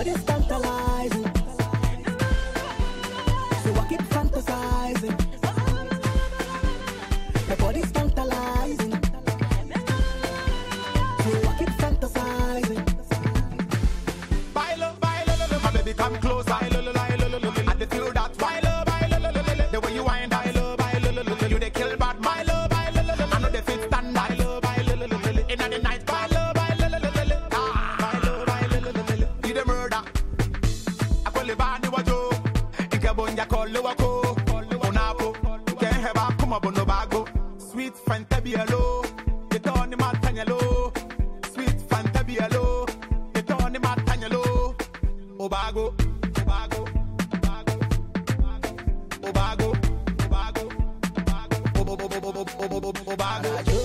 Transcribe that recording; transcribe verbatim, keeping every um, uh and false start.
body's tantalizing. So I keep fantasizing. Your body's tantalizing. So I keep fantasizing. Bailo, bailo, my baby come close. Bailo, bailo, I dey feel that. Bailo, bailo, the way you wind. Bailo, bailo, you dey kill bad. Bailo, bailo, I know they fit stand. Bailo, bailo, inna the night. Bailo, bailo, ah, bailo, bailo, you dey murder. I call it bad, you a joke. Ike bonja call you a co. Onapo, can't have a come up on no bago. Sweet Fanta Bielo, you turn the matanyalo. Sweet Fanta Bielo, you turn the matanyalo. Obago, Obago, Obago, Obago, Obago, Obago, Obago, Obago, Obago.